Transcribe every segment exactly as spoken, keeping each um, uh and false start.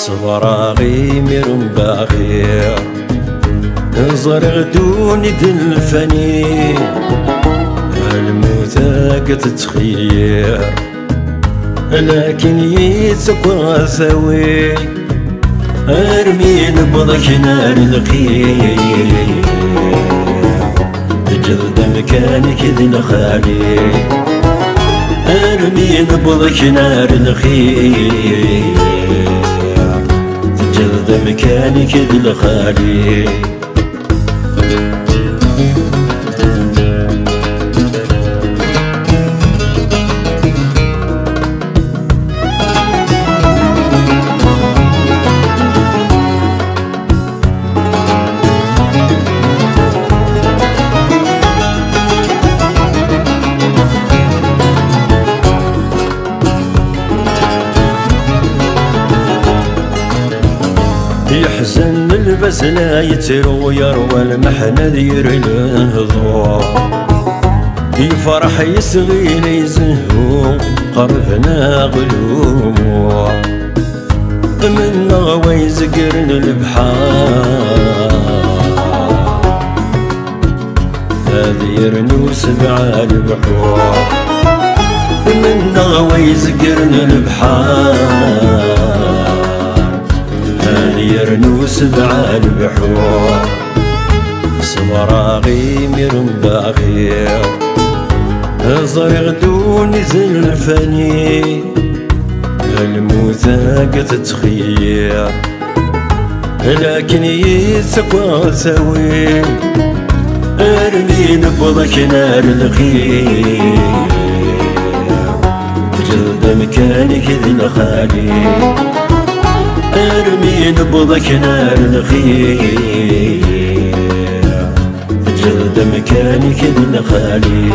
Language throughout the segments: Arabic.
صبراغي ميرم باغير نزرغ دوني دلفاني الموتى قد تخير لكن يتسقى ثوي ارمي نبضك نار الخير جلد مكانك ذي الخالي ارمي نبضك نار الخير جلد مكانك ذي الخالي يحزن البس لا يترو يروى المحنة دير الهضوع يفرح يسغي ليزهو قربنا غلوموع من غوى يزقرن البحار هذي يرنوس بعال البحور من غوى يزقرن البحار يرنوس بعال بحور صبراغي ميرم باغير زرغ دوني زلفاني الموتى قد تخير لكن يتسقى ثوي ارمي نبضك نار الخير جلد مكانك ذي الخالي ارمي نبضك نار الخير جلد مكانك ذي الخالي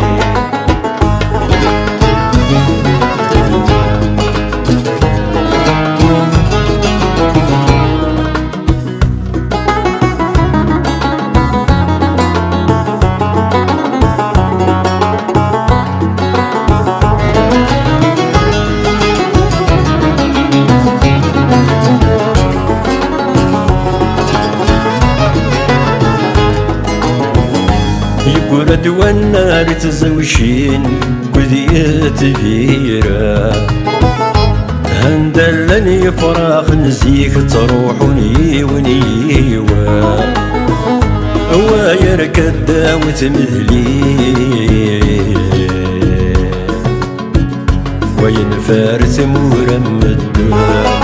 يقول دوانا لتزوشين قذية فيرا هندلني فراخ نزيك تروحوني ونيوا واير كدا وتمثلي وين فارس مرمد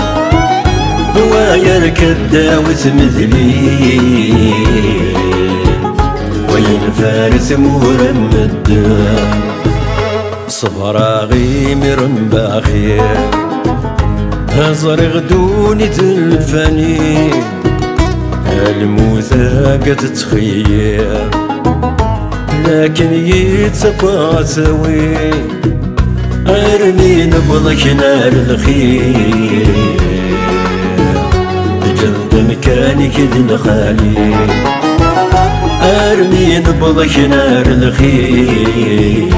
واير كدا وتمثلي وين فارس مرمد صبراغي ميرم باغير زرغ دوني تلفاني الموتى قد تخير لكن يتسقى ثوي ارمي نبضك نار الخير جلد مكانك ذي الخالي ارمي نبضك نار الخير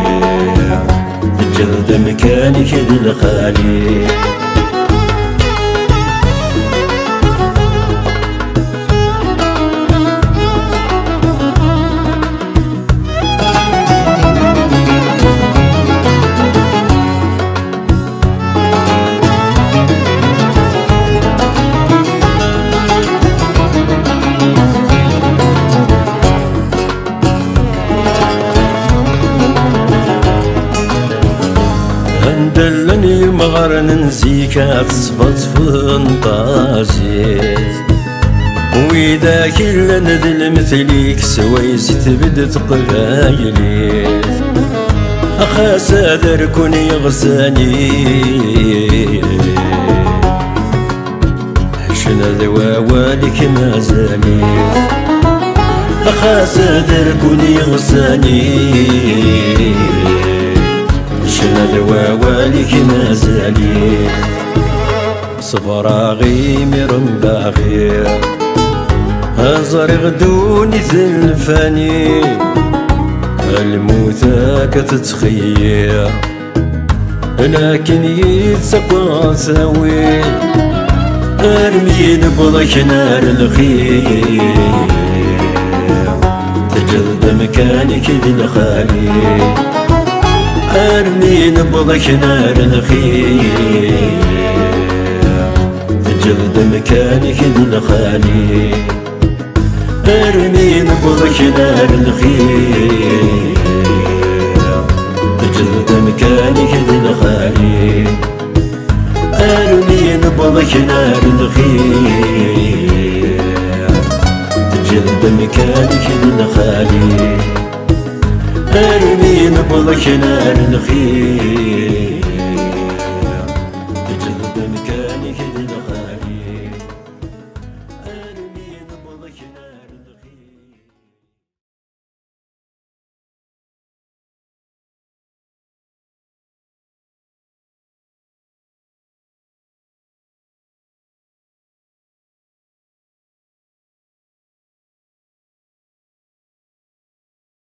جلد مكانك ذي الخالي دلني مغرن نزيكا تصفت فنطازيت وإذا كل ندل مثليك سويس تبدت قبايليت أخاس دركن يغساني شنا ذواوالك ما زاليت أخاس دركن يغساني شنا ذواوالك ما زاليت صبراغي ميرم باغير زرغ دوني زلفاني الموتى كتتخير لكن يتسقى ثوي ارمين بلك نار الخير تجلد مكانك ذي الخالي ارمين بلك نار الخير تجلد مكانك ذي الخالي ارمين بلك نار الخير تجلد مكانك ذي الخالي ارمين بلك نار الخير تجلد مكانك ذي الخالي ارمين بلك نار الخير